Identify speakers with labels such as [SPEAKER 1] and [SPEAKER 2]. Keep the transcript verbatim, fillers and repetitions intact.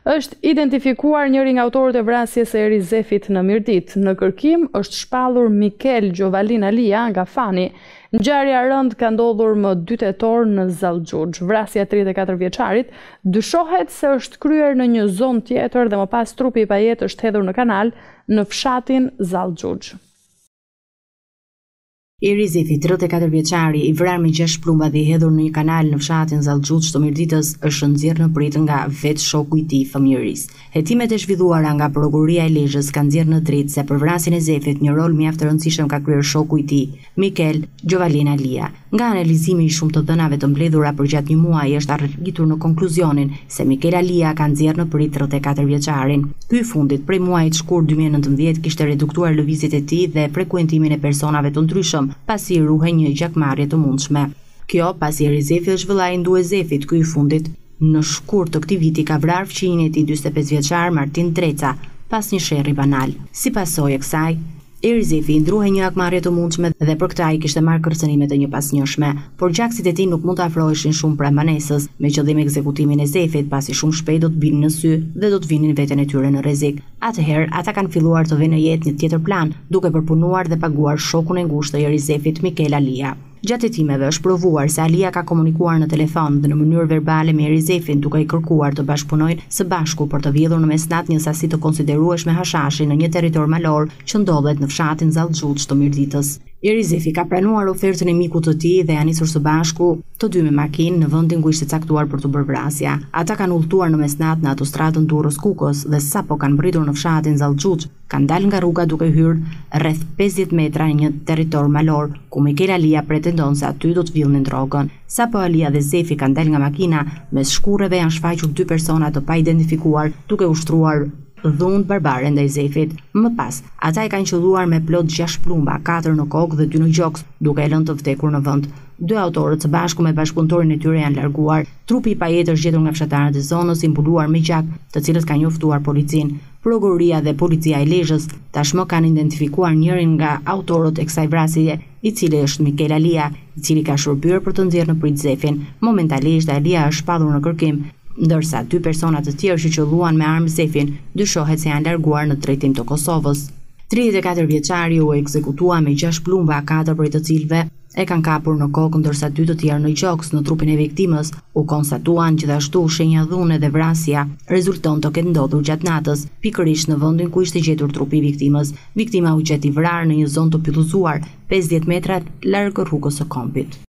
[SPEAKER 1] Është identifikuar njëri nga autorët e vrasjes së Eris Zefit në Mirdit. Në kërkim është shpallur Mikel Giovalin Alia nga Fani. Ngjarja e rëndë ka ndodhur më dy tetor në Zallxhuxh. Vrasja e tridhjetë e katër vjeçarit dyshohet se është kryer në një zonë tjetër dhe më pas trupi i pajet është hedhur në kanal në fshatin Zallxhuxh.
[SPEAKER 2] Eris Zefi, tridhjetë e katër vjeçari, i vrarë me gjashtë plumba dhe i hedhur në një kanal në fshatin Zallxhuxh të Mirditës, është nxjerrë në prit nga vetë shoku i tij fëmijërisë. Hetimet e zhvilluara nga prokuroria e Lezhës kanë nxjerrë në dritë se për vrasjen e Zefit një rol mjaft të rëndësishëm ka kryer shoku i tij, Mikel Giovalin Alia. Nga analizimi i shumë të dhënave të mbledhura përgjatë një muaji është arritur në konkluzionin se Mikel Alia ka nxjerrë në prit tridhjetë e katër vjeçarin. Ky i fundit prej muajit shkurt dy mijë e nëntëmbëdhjetë kishte reduktuar lëvizjet e tij dhe frekuentimin e personave të ndryshëm, pasi i ruhej një gjakmarrje të mundshme. Kjo pasi Eris Zefi është vëllai i ndues Zefit, ky i fundit në shkurt të këtij viti ka vrarë fëmijën e tij dyzet e pesë vjeçar Martin Dreca pas një sherrri banal. Si pasojë e kësaj, Eris Zefi ndruhej një akmarrje të mundshme dhe për këtë ai kishte marrë kërcënime të njëpasnjëshme, por gjaksit e tij nuk mund të afroheshin shumë pranë banesës, me qëllim ekzekutimin e Zefit, pasi shumë shpejt do të binin në sy dhe do të vinin veten e tyre në rrezik. Atëherë ata kanë filluar të vinë në jetë një tjetër plan, duke përpunuar dhe paguar shokun e ngushtë të Eris Zefit, Mikel Alia. Gjatë hetimeve është provuar se Alia ka komunikuar në telefon dhe në mënyrë verbale me Eris Zefin duke i kërkuar të bashkëpunojnë së bashku për të vjedhur në mesnat një sasi të konsiderueshme hashashi në një territor malor që ndodhet në fshatin Zallxhuxh të Mirditës. Eris Zefi ka pranuar ofertën e mikut të tij dhe janë nisur së bashku të dy me makinë në vendin ku ishte caktuar për të bërë vrasja. Ata kanë udhëtuar në mesnat në autostradën Durrës-Kukës dhe sapo kanë mbritur në fshatin Zallxhuxh, kanë dalë nga rruga duke hyrë rreth pesëdhjetë metra në një territor malor ku Mikel Alia pretendon se aty do të villnin drogën. Sapo Alia dhe Zefi kanë dalë nga makina, mes shkurreve janë shfaqur dy persona të pa identifikuar duke ushtruar dhunë barbare ndaj Zefit. Më pas, ata e kanë qelluar me plot gjashtë plumba, katër në kokë dhe dy në gjoks, duke e lënë të vdekur në vend. Dy autorët së bashku me bashkëpunëtorin e tyre janë larguar. Trupi i pajet është gjetur nga fshatarët e zonës, i mbuluar me gjak, të cilët kanë njoftuar policinë. Prokuroria dhe policia e Lezhës tashmë kanë identifikuar njërin nga autorët e kësaj vrasjeje, i cili është Mikel Alia, i cili ka shërbyer për të nxjerrë në prit Zefin. Momentalisht Alia është shpallur në kërkim, ndërsa dy persona të tjerë që qelluan me armë Zefin dyshohet se janë larguar në drejtim të Kosovës. tridhjetë e katër vjeçari u ekzekutua me gjashtë plumba, katër prej të cilëve e kanë kapur në kokë, ndërsa dy të tjerë në gjoks. Në trupin e viktimës u konstatuan gjithashtu shenja dhune dhe vrasja rezulton të ketë ndodhur gjatë natës, pikërisht në vendin ku ishte gjetur trupi i viktimës. Viktima u gjeti vrarë në një zonë të pilluzuar pesëdhjetë metra larg rrugës së Kompit.